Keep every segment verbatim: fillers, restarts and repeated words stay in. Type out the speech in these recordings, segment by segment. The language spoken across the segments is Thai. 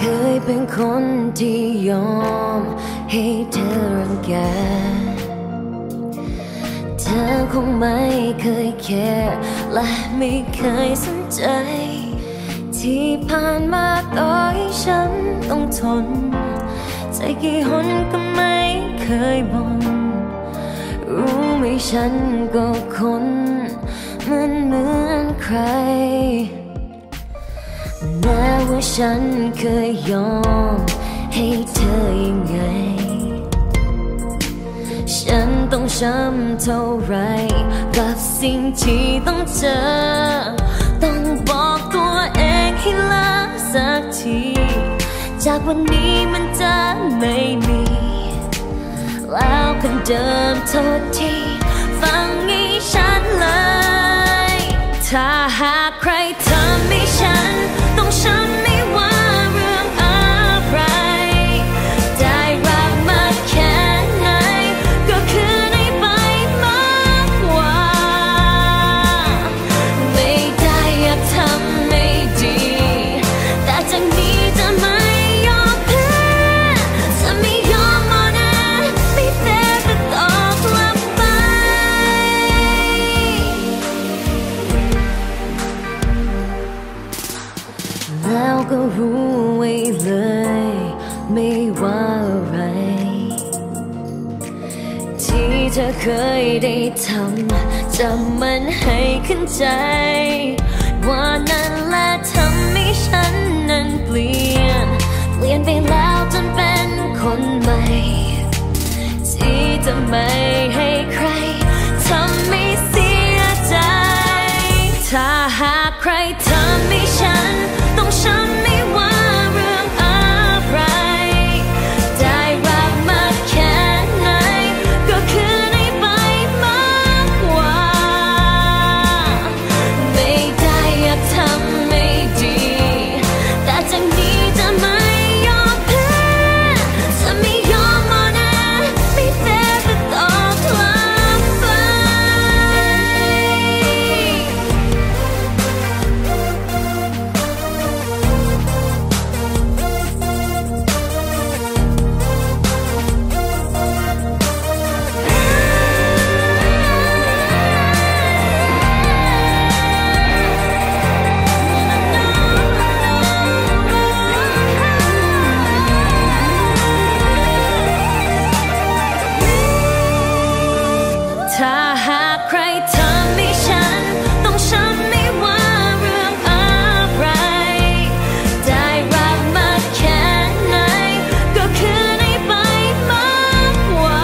ยเป็นคนที่ยอมให้เธอรังแกเธอคงไม่เคยแคร์และไม่เคยสนใจที่ผ่านมาต่อให้ฉันต้องทนใจกี่หนก็ไม่เคยบ่นรู้ไหมฉันก็คนเหมือนเหมือนใครแม้ว่าฉันเคยยอมให้เธอยังไงฉันต้องช้ำเท่าไรกับสิ่งที่ต้องเจอต้องบอกตัวเองให้ละสักทีจากวันนี้มันจะไม่มีแล้วคนเดิมโทษทีฟังให้ฉันเลยถ้าหากใครทำให้ฉันต้องช้ำไม่ว่าเรื่องอะไรได้รักมากแค่ไหนก็คือได้ไปมากกว่าไม่ได้อยากทำไม่ดีแต่จากนี้จะไม่ยอมแพ้จะไม่ยอมอ่อนแอไม่แพ้ก็ตอบกลับไปแล้วก็รู้ไว้เลยไม่ว่าอะไรที่เธอเคยได้ทำจำมันให้ขึ้นใจว่านั่นแหละทำให้ฉันนั้นเปลี่ยนเปลี่ยนไปแล้วจนเป็นคนใหม่ที่จะไม่ให้ใครทำให้เสียใจถ้าหากใครทำให้ฉันต้องช้ำไม่ว่าเรื่องอะไรได้รักมากแค่ไหนก็คือได้ไปมากกว่าไม่ได้อยากทำไม่ดีแต่จากนี้จะไม่ยอมแพ้จะไม่ยอมอ่อนแอไม่แพ้ก็ตอบกลับไปถ้าหากใครทำให้ฉันต้องช้ำไม่ว่าเรื่องอะไรได้รักมากแค่ไหนก็คือได้ไปมากกว่า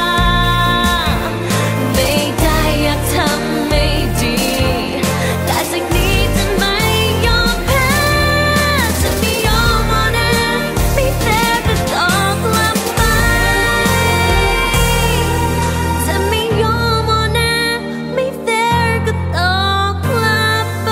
ไม่ได้อยากทำไม่ดีแต่จากนี้จะไม่ยอมแพ้จะไม่ยอมอ่อนแอไม่แพ้ก็ตอบกลับไปจะไม่ยอมอ่อนแอไม่แพ้ก็ตอบกลับไป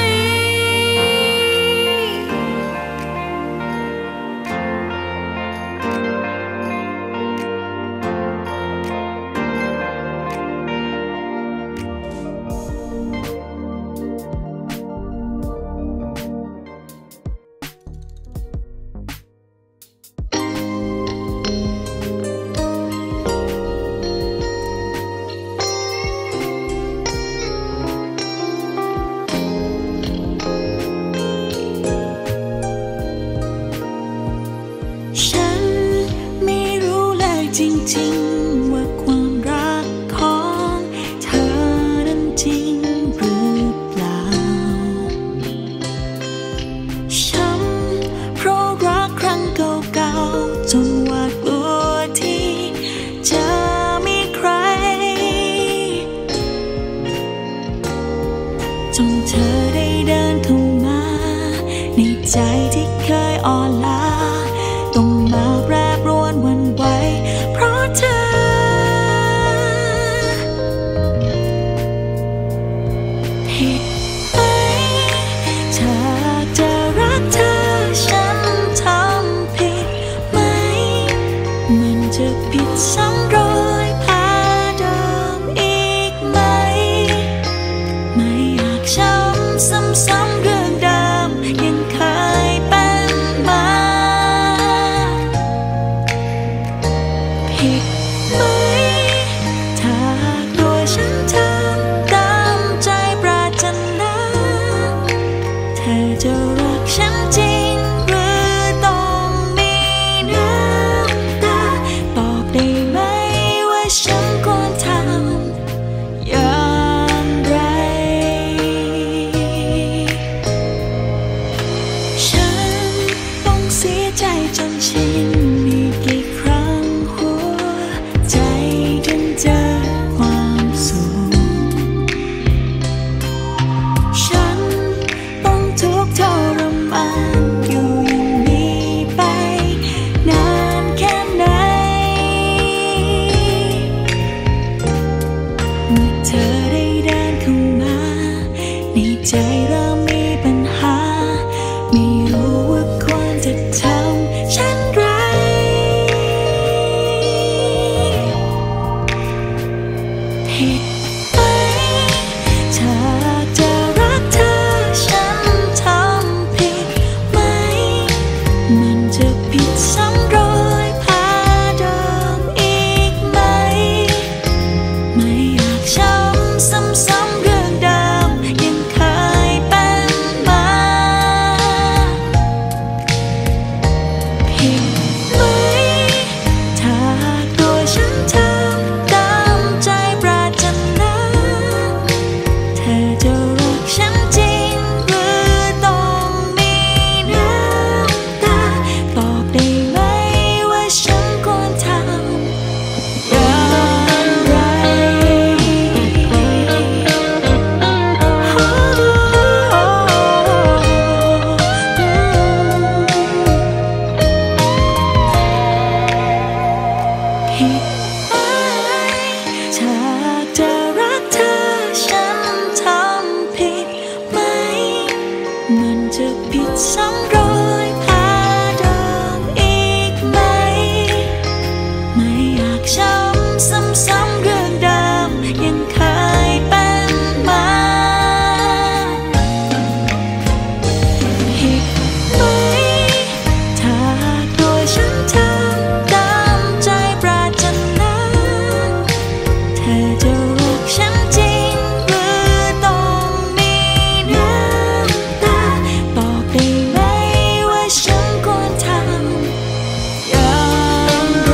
ฉันไม่รู้เลยจริงๆว่าความรักของเธอนั้นจริงหรือเปล่าฉันเพราะรักครั้งเก่าๆจนหวาดกลัวที่จะมีใครจนเธอได้เดินเข้ามาในใจที่เคยอ่อนล้าต้องมาแปรปรวนหวั่นไหวเพราะเธอผิดไหมถ้าจะรักเธอฉันทำผิดไหมมันจะผิดซ้ำรอยแผลเดิมอีกไหมไม่อยากช้ำซ้ำๆเรื่องเดิมยังเคยเป็นมาอจะรักฉันจริงหรือต้องมีน้ำตาตอบได้ไหมว่าฉันควรทำอย่างไรผิดไหมถ้าจะรักเธอฉันทำผิดไหมมันจะผิดซ้ำรอยพาเดิมอีกไหมไม่อยากช้ำซ้ำๆเรื่องเดิมยังเคยเป็นมาผิดไหมถ้าตัวฉันทำตามใจปรารถนาเธอจะรักฉันจริงหรือต้องมีน้ำตาตอบได้ไหมว่าฉันควรทำอย่างไร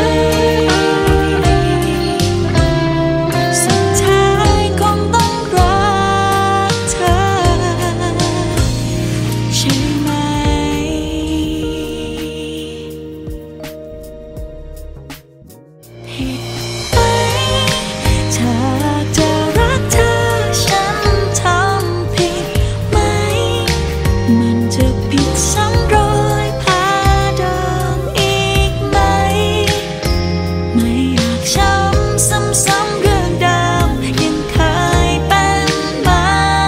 สุดท้ายคงต้องรักเธอใช่ไหมผิดไหมถ้าจะรักเธอฉันทำผิดไหมมันจะผิดซ้ำรอยพาเดิมอีกไหมไม่อยากช้ำซ้ำๆเรื่องเดิมยังเคยเป็นมา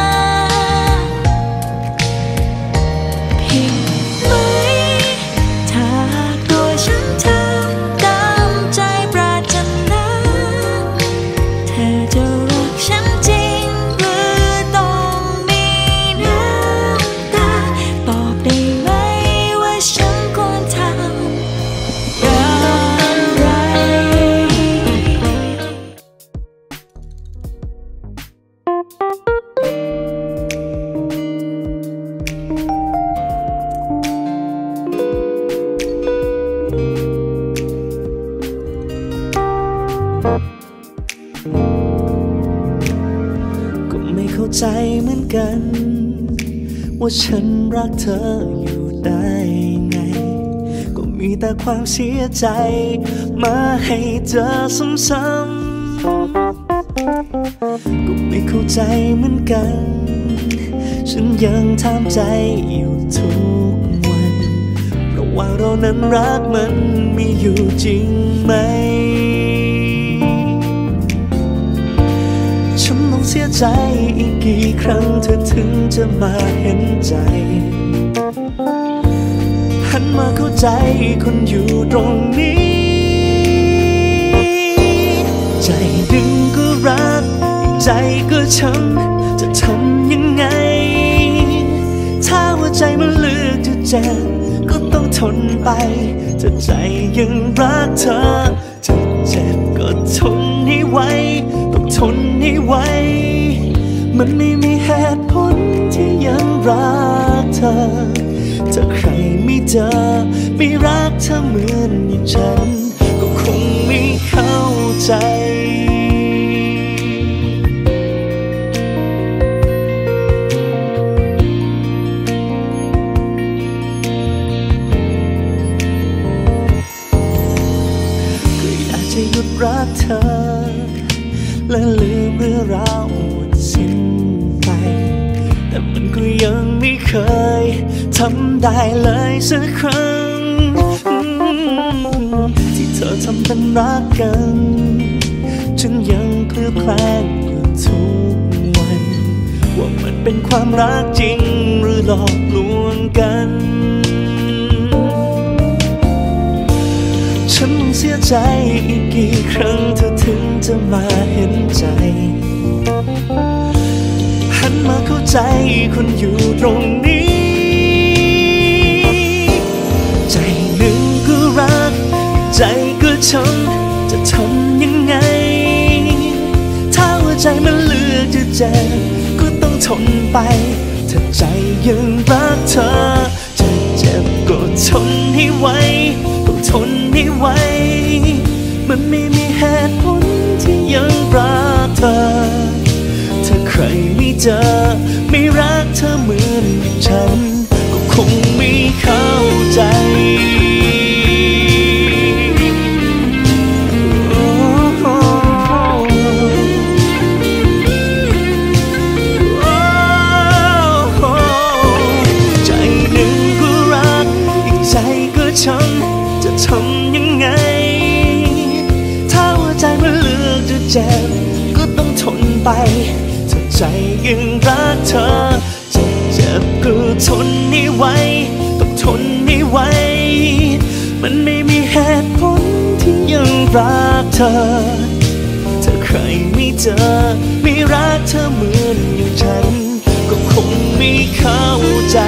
ผิดไหมถ้าตัวฉันทำตามใจปรารถนาเธอจะรักฉันจริงหรือต้องมีน้ำตาตอบได้ไหมว่าฉันควรทำอย่างไรก็ไม่เข้าใจเหมือนกัน ว่าฉันรักเธออยู่ได้ไง ก็มีแต่ความเสียใจมาให้เจอซ้ำๆก็ไม่เข้าใจเหมือนกัน ฉันยังถามใจอยู่ทุกวันระหว่างเรานั้นรักมันมีอยู่จริงไหม ฉันต้องเสียใจอีกกี่ครั้งเธอถึงจะมาเห็นใจ หันมาเข้าใจคนอยู่ตรงนี้ ใจหนึ่งก็รักอีกใจก็ช้ำจะทำยังไง ถ้าว่าใจมันเลือกจะเจ็บก็ต้องทนไปถ้าใจยังรักเธอจะเจ็บก็ทนให้ไหวต้องทนให้ไหวมันไม่มีเหตุผลที่ยังรักเธอถ้าใครไม่เจอไม่รักเธอเหมือนอย่างฉันก็คงไม่เข้าใจก็อยากจะหยุดรักเธอและลืมเรื่องราวหมดสิ้นไปแต่มันก็ยังไม่เคยทำได้เลยสักครั้งที่เธอทำเป็นรักกันฉันยังเคลือบแคลงอยู่ทุกวันว่ามันเป็นความรักจริงหรือหลอกลวงกันฉันต้องเสียใจอีกกี่ครั้งเธอถึงจะมาเห็นใจหันมาเข้าใจคนอยู่ตรงนี้ใจหนึ่งก็รักใจก็ช้ำจะทำยังไงถ้าว่าใจมันเลือกจะเจ็บก็ต้องทนไปถ้าใจยังรักเธอจะเจ็บก็ทนให้ไหวต้องทนให้ไหวมันไม่มีเหตุผลที่ยังรักเธอถ้าใครไม่เจอไม่รักเธอเหมือนอย่างฉันก็คงไม่เข้าใจใจหนึ่งก็รักอีกใจก็ช้ำจะทำยังไงถ้าว่าใจมันเลือกจะเจ็บก็ต้องทนไปถ้าใจยังรักเธอจะเจ็บก็ทนให้ไหวต้องทนให้ไหวมันไม่มีเหตุผลที่ยังรักเธอถ้าใครไม่เจอไม่รักเธอเหมือนอย่างฉันก็คงไม่เข้าใจ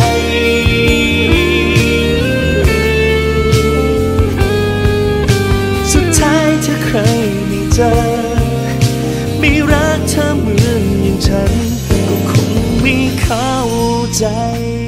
สุดท้ายถ้าใครไม่เจอไม่รักเธอเหมือนอย่างฉันก็คงไม่เข้าใจ